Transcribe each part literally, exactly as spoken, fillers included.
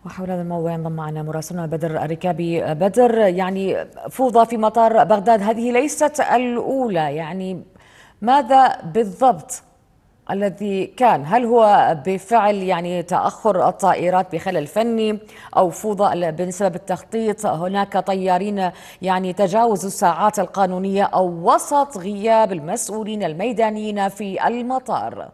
وحول هذا الموضوع ينضم معنا مراسلنا بدر الركابي. بدر، يعني فوضى في مطار بغداد هذه ليست الأولى، يعني ماذا بالضبط الذي كان؟ هل هو بفعل يعني تأخر الطائرات بخلل فني أو فوضى بسبب التخطيط؟ هناك طيارين يعني تجاوزوا الساعات القانونية أو وسط غياب المسؤولين الميدانيين في المطار؟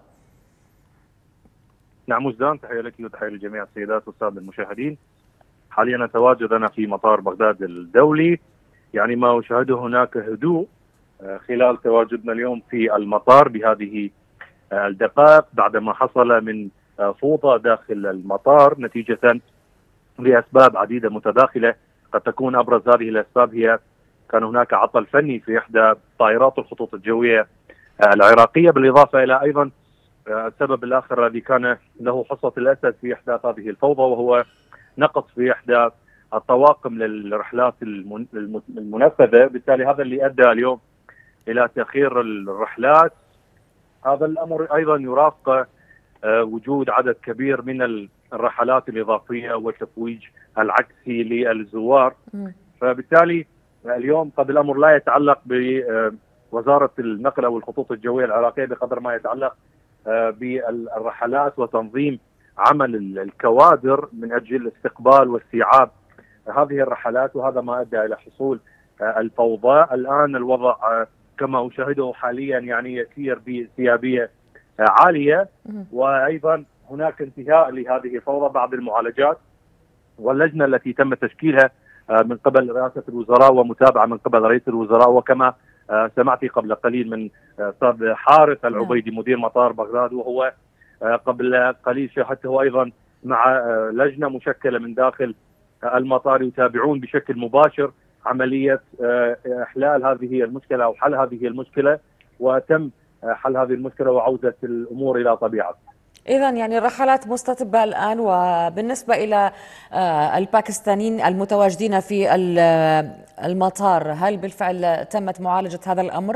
نعم وجدان، تحية لك وتحية لجميع السيدات والسادة المشاهدين. حاليا أتواجد أنا في مطار بغداد الدولي. يعني ما أشاهده هناك هدوء خلال تواجدنا اليوم في المطار بهذه الدقائق بعدما حصل من فوضى داخل المطار نتيجة لأسباب عديدة متداخلة. قد تكون أبرز هذه الأسباب هي كان هناك عطل فني في إحدى طائرات الخطوط الجوية العراقية، بالإضافة إلى أيضا السبب الآخر الذي كان له حصة الأسد في إحداث هذه الفوضى، وهو نقص في إحدى الطواقم للرحلات المنفذة. بالتالي هذا اللي أدى اليوم إلى تأخير الرحلات. هذا الأمر أيضا يرافق وجود عدد كبير من الرحلات الإضافية والتفويج العكسي للزوار. فبالتالي اليوم قد الأمر لا يتعلق بوزارة النقل أو الخطوط الجوية العراقية بقدر ما يتعلق بالرحلات وتنظيم عمل الكوادر من أجل استقبال واستيعاب هذه الرحلات، وهذا ما أدى إلى حصول الفوضى. الآن الوضع كما أشاهده حاليا يعني يسير بانسيابية عالية، وأيضا هناك انتهاء لهذه الفوضى بعد المعالجات واللجنة التي تم تشكيلها من قبل رئاسة الوزراء ومتابعة من قبل رئيس الوزراء. وكما سمعت قبل قليل من أستاذ حارث العبيدي مدير مطار بغداد، وهو قبل قليل شاهدته أيضا مع لجنة مشكلة من داخل المطار يتابعون بشكل مباشر عملية إحلال هذه المشكلة أو حل هذه المشكلة، وتم حل هذه المشكلة وعودة الأمور إلى طبيعتها. إذن يعني الرحلات مستتبة الآن. وبالنسبة إلى الباكستانيين المتواجدين في المطار، هل بالفعل تمت معالجة هذا الأمر؟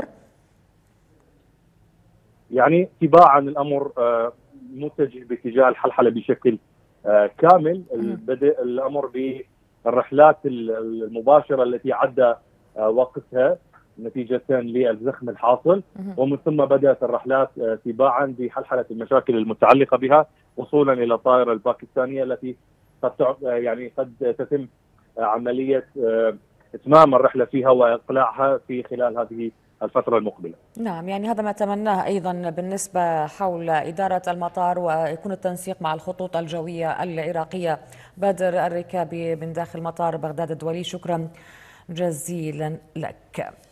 يعني تباعا الأمر متجه باتجاه الحلحلة بشكل كامل. بدء الأمر بالرحلات المباشرة التي عدى وقتها نتيجة للزخم الحاصل، ومن ثم بدأت الرحلات تباعا بحلحلة المشاكل المتعلقة بها وصولا إلى الطائرة الباكستانية التي قد يعني قد تتم عملية إتمام الرحلة فيها وإقلاعها في خلال هذه الفترة المقبلة. نعم، يعني هذا ما تمناه أيضا بالنسبة حول إدارة المطار، ويكون التنسيق مع الخطوط الجوية العراقية. بدر الركابي من داخل مطار بغداد الدولي، شكرا جزيلا لك.